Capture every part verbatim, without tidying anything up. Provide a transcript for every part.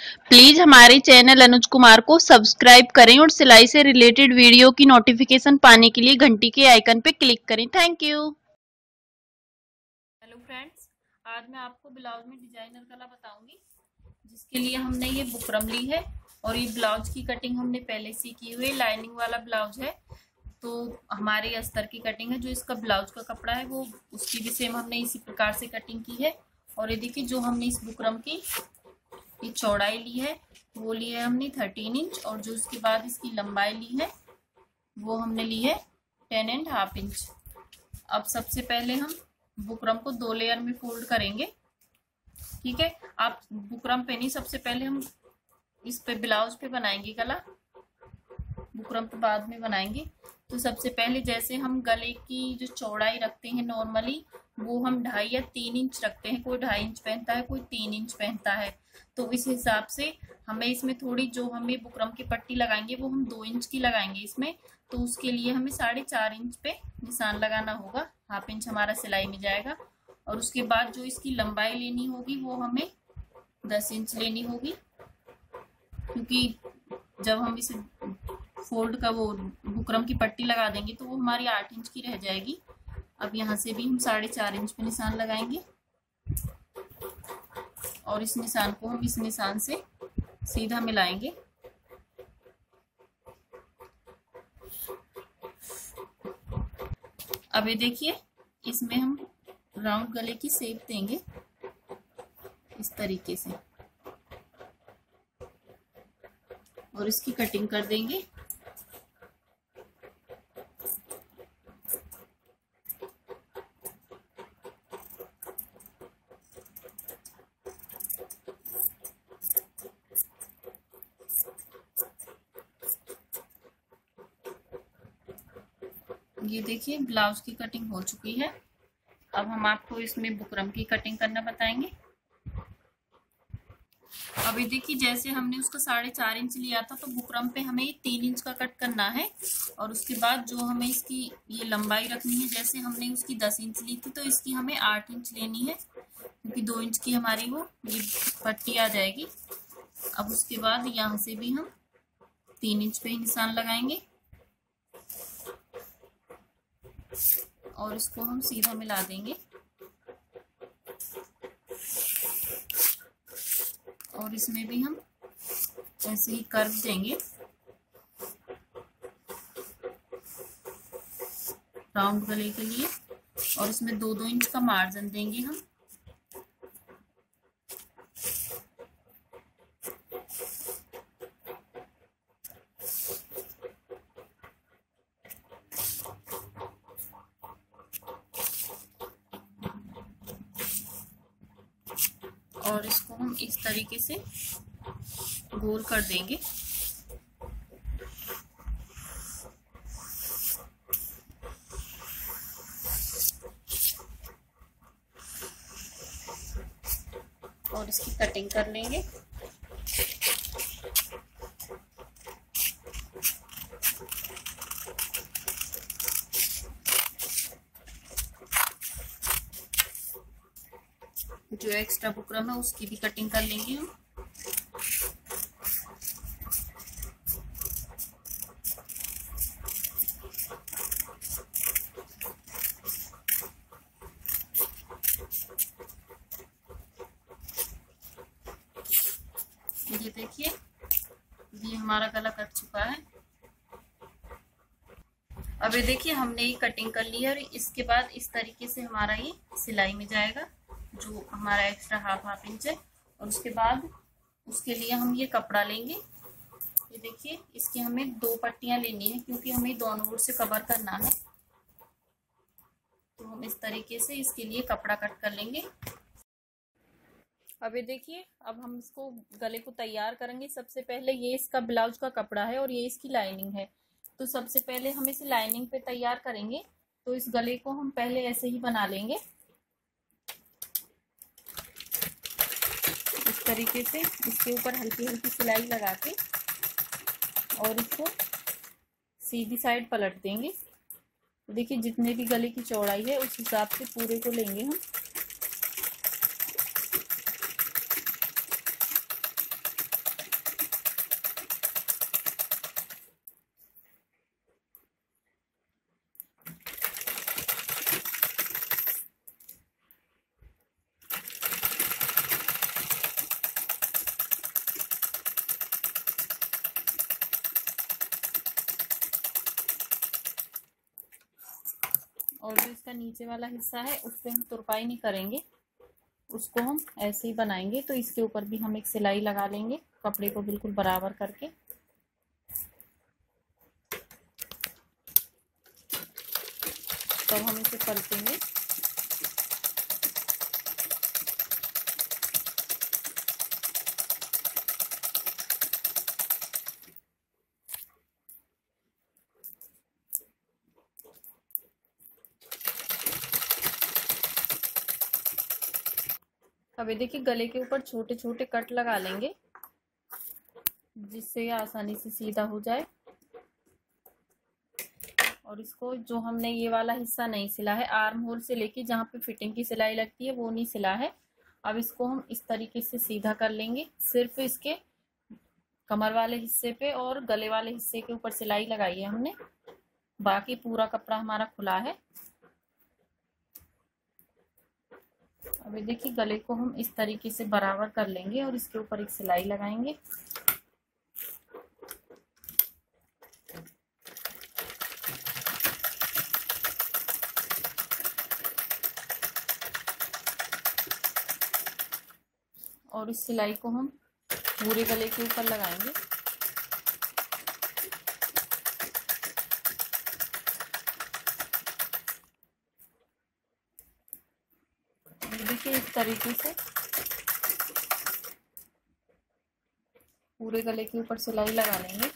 Please हमारे channel Anuj Kumar को subscribe करें और सिलाई से रिलेटेड वीडियो की नोटिफिकेशन पाने के लिए घंटी के आइकन पे क्लिक करें। Thank you. हेलो फ्रेंड्स, आज मैं आपको ब्लाउज में डिजाइनर गला बताऊंगी, जिसके लिए हमने ये बुकरम ली है और ये ब्लाउज की कटिंग हमने पहले से की हुई। लाइनिंग वाला ब्लाउज है तो हमारे अस्तर की कटिंग है। जो इसका ब्लाउज का कपड़ा है वो उसकी भी सेम हमने इसी प्रकार से कटिंग की है। और ये देखिए, जो हमने इस बुकरम की ये चौड़ाई ली है वो ली है हमने थर्टीन इंच, और जो उसके बाद इसकी लंबाई ली है वो हमने ली है टेन एंड हाफ इंच। अब सबसे पहले हम बुकरम को दो लेयर में फोल्ड करेंगे। ठीक है, आप बुकरम पे नहीं, सबसे पहले हम इस पे ब्लाउज पे बनाएंगे गला, बुकरम पे बाद में बनाएंगे। तो सबसे पहले जैसे हम गले की जो चौड़ाई रखते हैं नॉर्मली, वो हम ढाई या तीन इंच रखते हैं। कोई ढाई इंच पहनता है, कोई तीन इंच पहनता है। तो इस हिसाब से हमें इसमें थोड़ी, जो हमें बुकरम की पट्टी लगाएंगे वो हम दो इंच की लगाएंगे इसमें। तो उसके लिए हमें साढ़े चार इंच पे निशान लगाना होगा। हाफ इंच हमारा सिलाई में जाएगा। और उसके बाद जो इसकी लंबाई लेनी होगी वो हमें दस इंच लेनी होगी, क्योंकि जब हम इसे फोल्ड का वो बुकरम की पट्टी लगा देंगे तो वो हमारी आठ इंच की रह जाएगी। अब यहाँ से भी हम साढ़े चार इंच पे निशान लगाएंगे और इस निशान को हम इस निशान से सीधा मिलाएंगे। अब ये देखिए, इसमें हम राउंड गले की शेप देंगे इस तरीके से और इसकी कटिंग कर देंगे। ये देखिए, ब्लाउज की कटिंग हो चुकी है। अब हम आपको इसमें बुकरम की कटिंग करना बताएंगे। अब ये देखिए, जैसे हमने उसका साढ़े चार इंच लिया था तो बुकरम पे हमें तीन इंच का कट करना है। और उसके बाद जो हमें इसकी ये लंबाई रखनी है, जैसे हमने उसकी दस इंच ली थी तो इसकी हमें आठ इंच लेनी है, क्योंकि दो इंच की हमारी वो ये पट्टी आ जाएगी। अब उसके बाद यहाँ से भी हम तीन इंच पे ही निशान लगाएंगे और इसको हम सीधा मिला देंगे। और इसमें भी हम ऐसे ही कर्व देंगे राउंड गले के लिए, और इसमें दो दो इंच का मार्जिन देंगे हम। और इसको हम इस तरीके से गोल कर देंगे। और इसकी कटिंग कर लेंगे। जो एक्स्ट्रा बुकरम है उसकी भी कटिंग कर लेंगे हम। ये देखिए, ये हमारा गला कट चुका है। अब ये देखिए, हमने ये कटिंग कर ली है और इसके बाद इस तरीके से हमारा ये सिलाई में जाएगा, जो हमारा एक्स्ट्रा हाफ हाफ इंच है। और उसके बाद उसके लिए हम ये कपड़ा लेंगे। ये देखिए, इसकी हमें दो पट्टियां लेनी है, क्योंकि हमें दोनों ओर से कवर करना है। तो हम इस तरीके से इसके लिए कपड़ा कट कर लेंगे। अब ये देखिए, अब हम इसको गले को तैयार करेंगे। सबसे पहले ये इसका ब्लाउज का कपड़ा है और ये इसकी लाइनिंग है। तो सबसे पहले हम इसे लाइनिंग पे तैयार करेंगे। तो इस गले को हम पहले ऐसे ही बना लेंगे, इस तरीके से। इसके ऊपर हल्की हल्की सिलाई लगा के और इसको सीधी साइड पलट देंगे। देखिए, जितने भी गले की चौड़ाई है उस हिसाब से पूरे को लेंगे हम। और जो इसका नीचे वाला हिस्सा है उस पर हम तुरपाई नहीं करेंगे, उसको हम ऐसे ही बनाएंगे। तो इसके ऊपर भी हम एक सिलाई लगा लेंगे कपड़े को बिल्कुल बराबर करके। तब हम इसे पलटेंगे। अभी देखिए गले के ऊपर छोटे छोटे कट लगा लेंगे जिससे ये आसानी से सीधा हो जाए। और इसको जो हमने ये वाला हिस्सा नहीं सिला है, आर्म होल से लेके जहाँ पे फिटिंग की सिलाई लगती है वो नहीं सिला है। अब इसको हम इस तरीके से सीधा कर लेंगे। सिर्फ इसके कमर वाले हिस्से पे और गले वाले हिस्से के ऊपर सिलाई लगाई है हमने, बाकी पूरा कपड़ा हमारा खुला है। अभी देखिए गले को हम इस तरीके से बराबर कर लेंगे और इसके ऊपर एक सिलाई लगाएंगे। और इस सिलाई को हम पूरे गले के ऊपर लगाएंगे। देखिए इस तरीके से पूरे गले के ऊपर सिलाई लगा लेंगे।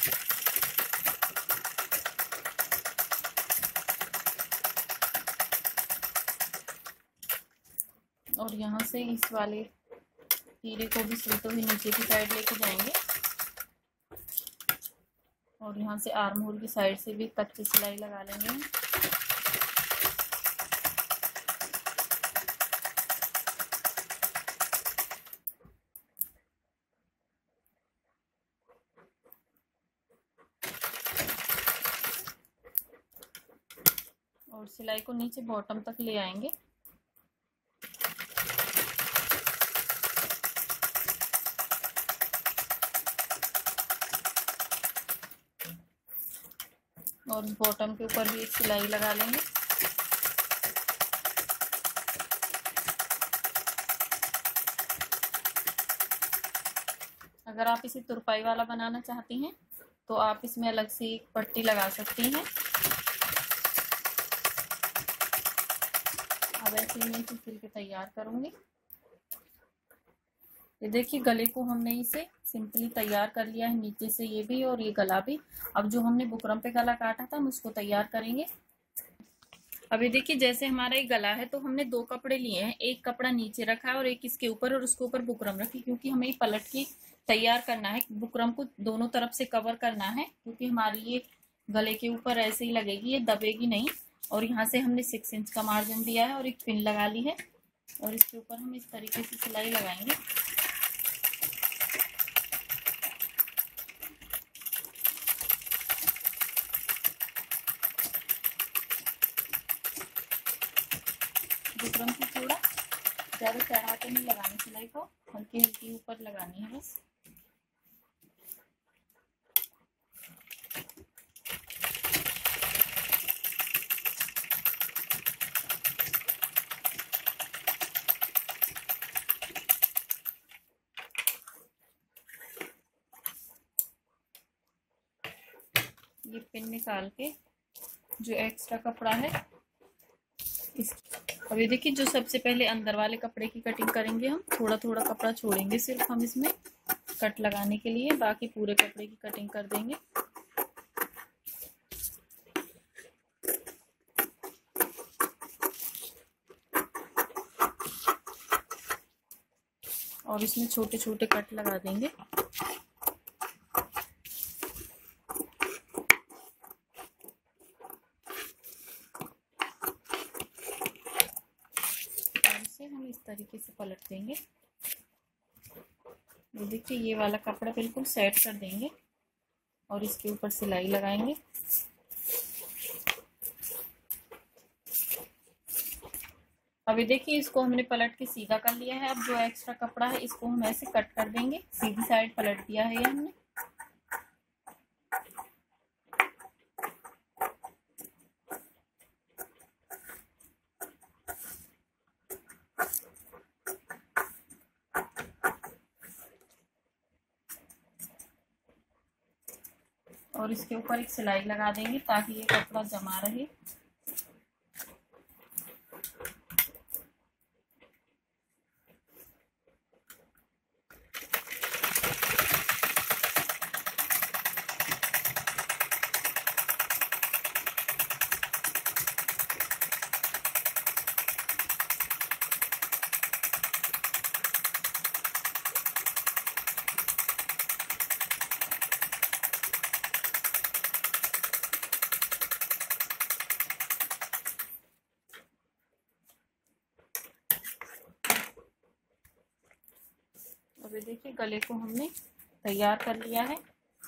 और यहाँ से इस वाले तीरे को भी सीधे ही नीचे की साइड लेके जाएंगे और यहाँ से आर्म होल की साइड से भी कच्ची सिलाई लगा लेंगे। और सिलाई को नीचे बॉटम तक ले आएंगे। और बॉटम के ऊपर भी एक सिलाई लगा लेंगे। अगर आप इसे तुरपाई वाला बनाना चाहती हैं तो आप इसमें अलग से एक पट्टी लगा सकती हैं। अब ऐसे ही मैं इसे सिल के तैयार करूंगी। ये देखिए गले को हमने इसे सिंपली तैयार कर लिया है, नीचे से ये भी और ये गला भी। अब जो हमने बुकरम पे गला काटा था हम उसको तैयार करेंगे। अभी देखिए जैसे हमारा ये गला है तो हमने दो कपड़े लिए हैं, एक कपड़ा नीचे रखा है और एक इसके ऊपर और उसके ऊपर बुकरम रखी, क्योंकि हमें ये पलट के तैयार करना है। बुकरम को दोनों तरफ से कवर करना है क्योंकि हमारी ये गले के ऊपर ऐसे ही लगेगी, ये दबेगी नहीं। और यहाँ से हमने सिक्स इंच का मार्जिन दिया है और एक पिन लगा ली है और इसके ऊपर हम इस तरीके से सिलाई लगाएंगे। बुकरम की थोड़ा ज़्यादा चढ़ा के नहीं लगानी सिलाई को, हल्की हल्की ऊपर लगानी है बस। ये पिन निकाल के जो एक्स्ट्रा कपड़ा है इस अभी देखिए जो सबसे पहले अंदर वाले कपड़े की कटिंग करेंगे हम, थोड़ा थोड़ा कपड़ा छोड़ेंगे सिर्फ हम इसमें कट लगाने के लिए, बाकी पूरे कपड़े की कटिंग कर देंगे। और इसमें छोटे छोटे कट लगा देंगे। हम इस तरीके से पलट देंगे। ये देखिए ये वाला कपड़ा बिल्कुल सेट कर देंगे और इसके ऊपर सिलाई लगाएंगे। अभी देखिए इसको हमने पलट के सीधा कर लिया है। अब जो एक्स्ट्रा कपड़ा है इसको हम ऐसे कट कर देंगे, सीधी साइड पलट दिया है ये हमने। और इसके ऊपर एक सिलाई लगा देंगे ताकि ये कपड़ा जमा रहे। अभी देखिए गले को हमने तैयार कर लिया है।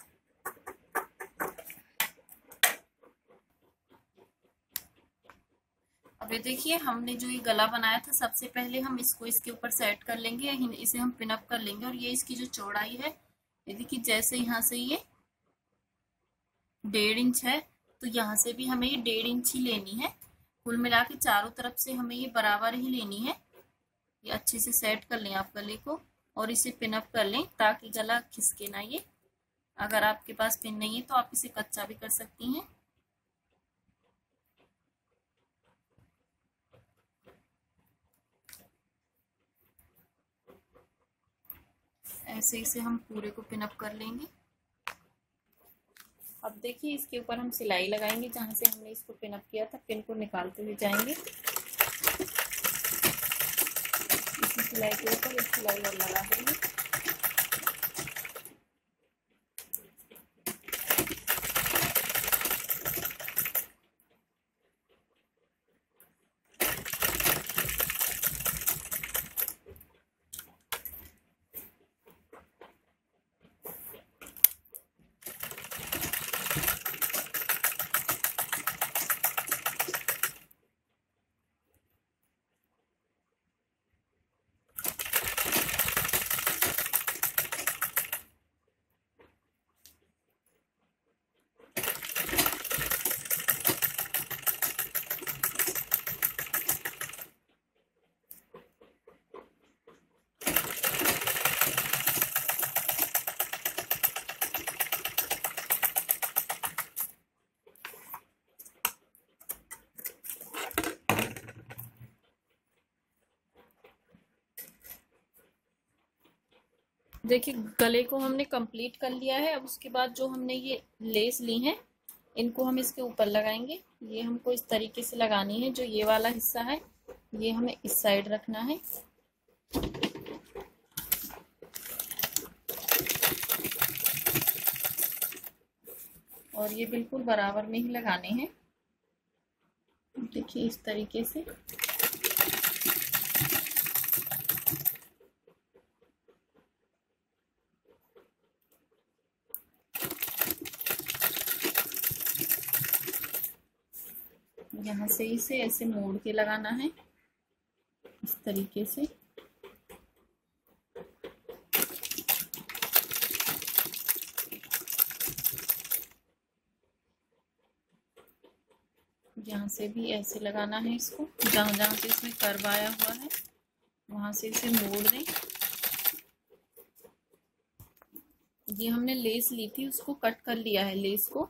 अभी देखिए हमने जो ये गला बनाया था, सबसे पहले हम इसको इसके ऊपर सेट कर लेंगे, इसे हम पिन अप कर लेंगे। और ये इसकी जो चौड़ाई है, ये देखिए जैसे यहाँ से ये डेढ़ इंच है, तो यहाँ से भी हमें ये डेढ़ इंच ही लेनी है। कुल मिला के चारों तरफ से हमें ये बराबर ही लेनी है। ये अच्छे से सेट कर लें आप गले को और इसे पिन अप कर लें ताकि गला खिसके ना। ये अगर आपके पास पिन नहीं है तो आप इसे कच्चा भी कर सकती हैं। ऐसे इसे हम पूरे को पिन अप कर लेंगे। अब देखिए इसके ऊपर हम सिलाई लगाएंगे, जहां से हमने इसको पिन अप किया था पिन को निकालते हुए जाएंगे। इसी सिलाई के ऊपर एक सिलाई और लगा देंगे। देखिए गले को हमने कंप्लीट कर लिया है। अब उसके बाद जो हमने ये लेस ली है, इनको हम इसके ऊपर लगाएंगे। ये हमको इस तरीके से लगानी है। जो ये वाला हिस्सा है ये हमें इस साइड रखना है। और ये बिल्कुल बराबर में ही लगाने हैं। देखिए इस तरीके से। यहाँ से इसे ऐसे मोड़ के लगाना है, इस तरीके से। यहाँ से भी ऐसे लगाना है इसको। जहाँ जहाँ से इसमें कर्व आया हुआ है वहां से इसे मोड़ दें। ये हमने लेस ली थी, उसको कट कर लिया है लेस को।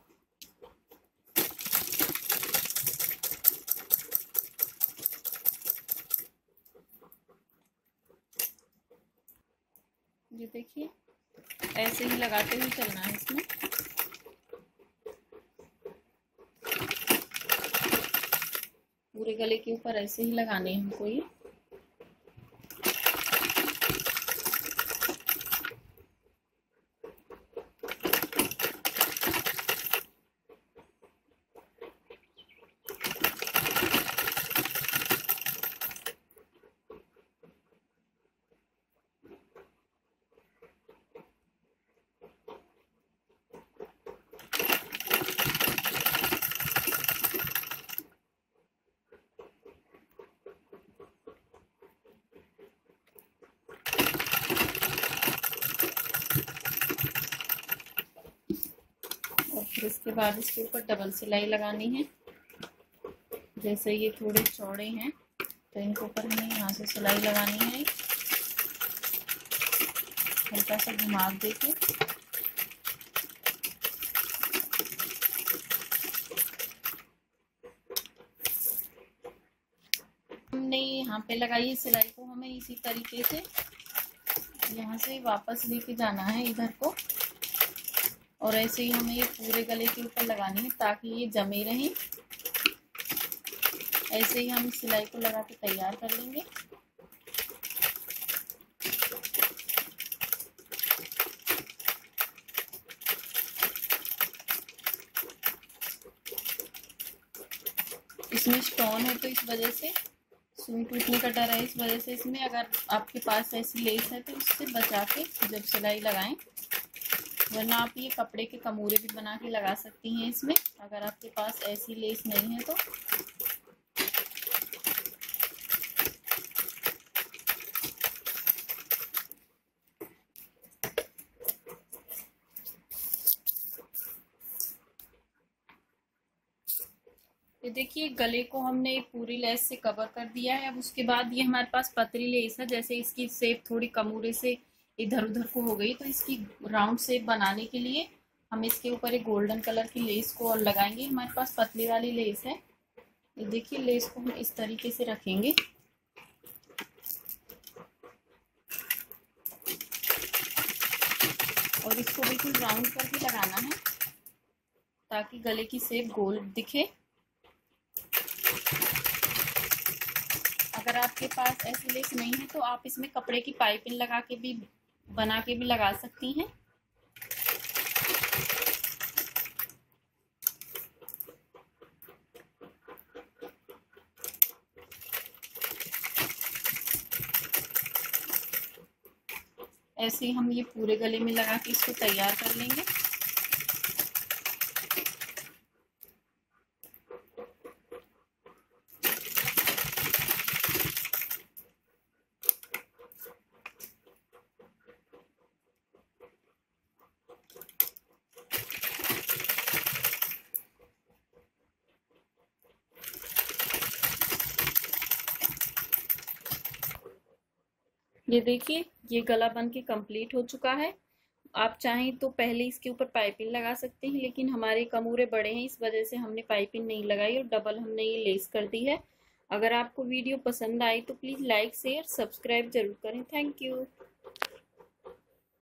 ये देखिए ऐसे ही लगाते हुए चलना है इसमें। पूरे गले के ऊपर ऐसे ही लगाने हैं हमको ये। फिर इसके बाद इसके ऊपर डबल सिलाई लगानी है। जैसे ये थोड़े चौड़े हैं तो इनके ऊपर हमें यहाँ से सिलाई लगानी है, हल्का सा घुमा देके। पे लगाइए सिलाई को हमें इसी तरीके से यहाँ से वापस लेके जाना है इधर को, और ऐसे ही हमें ये पूरे गले के ऊपर लगानी है ताकि ये जमे रहे। ऐसे ही हम सिलाई को लगा के तैयार कर लेंगे। इसमें स्टोन है तो इस वजह से सुई टूटने का डर है, इस वजह से इसमें अगर आपके पास ऐसी लेस है तो इससे बचा के जब सिलाई लगाएं, वरना आप ये कपड़े के कमूरे भी बना के लगा सकती हैं इसमें, अगर आपके पास ऐसी लेस नहीं है तो। ये देखिए गले को हमने पूरी लेस से कवर कर दिया है। अब उसके बाद ये हमारे पास पतली लेस है, जैसे इसकी शेप थोड़ी कमूरे से इधर उधर को हो गई, तो इसकी राउंड शेप बनाने के लिए हम इसके ऊपर एक गोल्डन कलर की लेस को और लगाएंगे। हमारे पास पतली वाली लेस है। ये देखिए लेस को हम इस तरीके से रखेंगे और इसको बिल्कुल राउंड करके लगाना है ताकि गले की शेप गोल दिखे। अगर आपके पास ऐसी लेस नहीं है तो आप इसमें कपड़े की पाइपिंग लगा के भी बना के भी लगा सकती हैं। ऐसे ही हम ये पूरे गले में लगा के इसको तैयार कर लेंगे। ये देखिए ये गला बन के कंप्लीट हो चुका है। आप चाहें तो पहले इसके ऊपर पाइपिंग लगा सकते हैं, लेकिन हमारे कमूरे बड़े हैं इस वजह से हमने पाइपिंग नहीं लगाई और डबल हमने ये लेस कर दी है। अगर आपको वीडियो पसंद आई तो प्लीज़ लाइक शेयर सब्सक्राइब जरूर करें। Thank you.